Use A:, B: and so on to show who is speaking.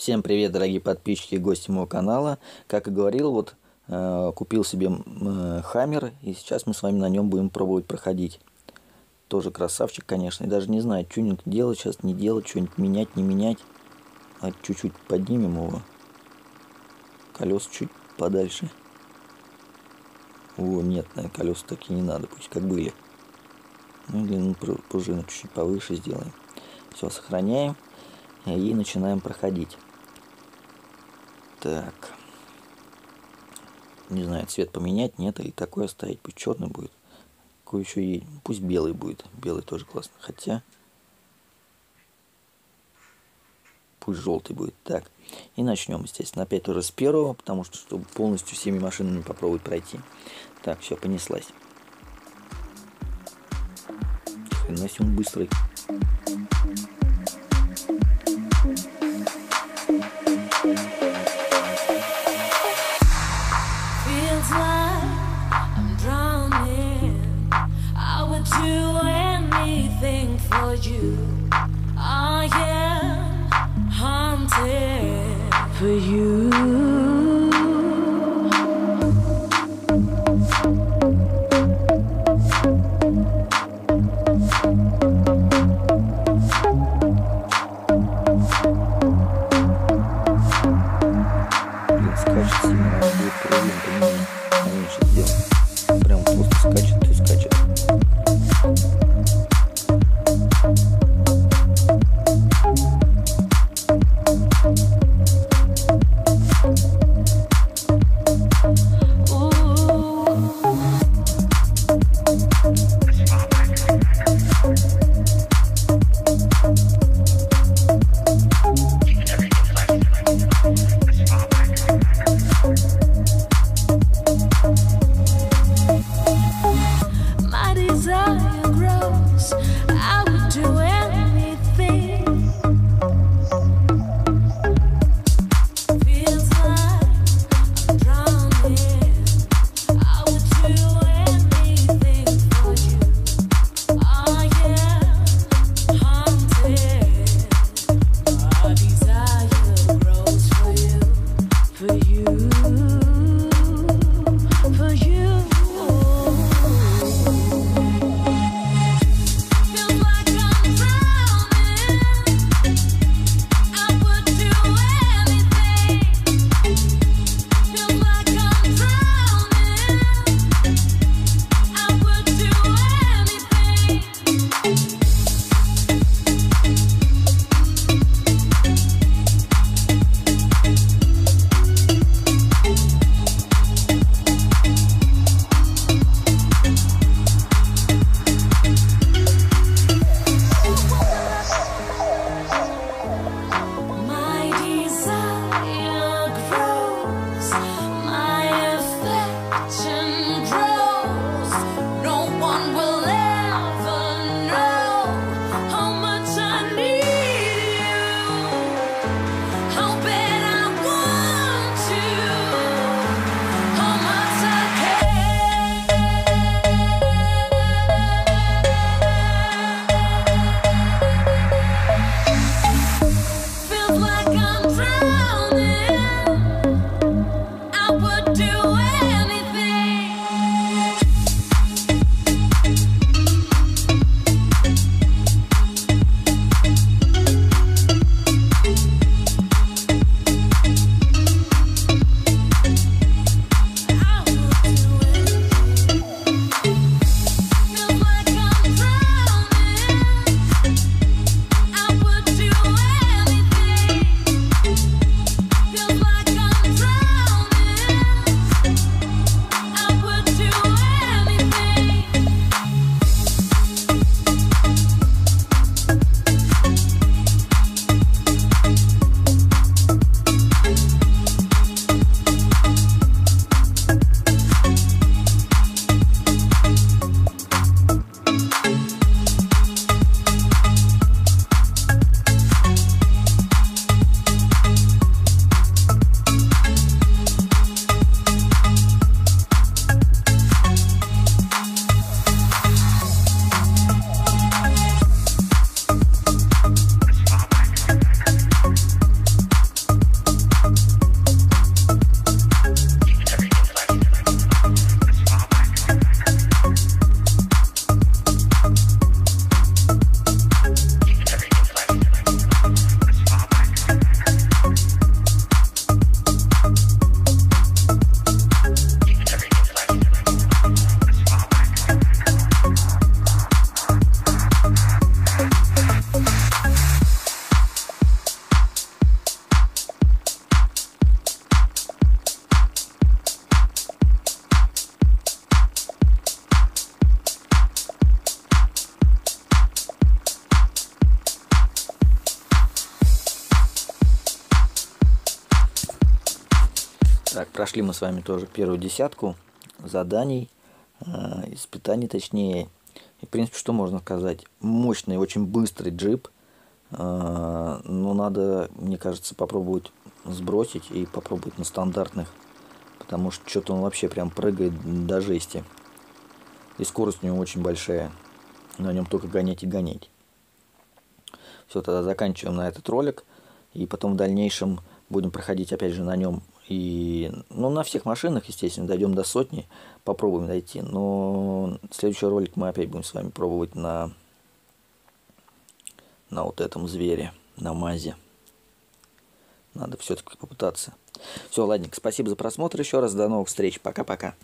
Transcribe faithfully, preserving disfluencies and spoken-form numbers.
A: Всем привет, дорогие подписчики и гости моего канала. Как и говорил, вот э, купил себе э, Хаммер, и сейчас мы с вами на нем будем пробовать проходить. Тоже красавчик, конечно, и даже не знаю, тюнинг делать сейчас, не делать, что-нибудь менять, не менять. А чуть-чуть поднимем его, колеса чуть подальше. О, нет, наверное, колеса такие не надо, пусть как были. Ну, длину пружины чуть-чуть повыше сделаем. Все, сохраняем и начинаем проходить. Так. Не знаю, цвет поменять, нет, или такой оставить, пусть черный будет. Какой еще есть? Пусть белый будет. Белый тоже классно. Хотя пусть желтый будет. Так. И начнем, естественно. Опять тоже с первого, потому что, чтобы полностью всеми машинами попробовать пройти. Так, все, понеслась. Хрена себе он быстрый.
B: For you.
A: Скачет сильно, надо будет проблем поменять, поменьше сделать. Прям просто скачет и скачет. Прошли мы с вами тоже первую десятку заданий, э, испытаний точнее. И, в принципе, что можно сказать? Мощный, очень быстрый джип. Э, но надо, мне кажется, попробовать сбросить и попробовать на стандартных. Потому что что-то он вообще прям прыгает до жести. И скорость у него очень большая. На нем только гонять и гонять. Все, тогда заканчиваем на этот ролик. И потом в дальнейшем будем проходить опять же на нем. И, ну, на всех машинах, естественно, дойдем до сотни. Попробуем дойти. Но следующий ролик мы опять будем с вами пробовать на, на вот этом звере, на МАЗе. Надо все-таки попытаться. Все, ладненько, спасибо за просмотр еще раз. До новых встреч. Пока-пока.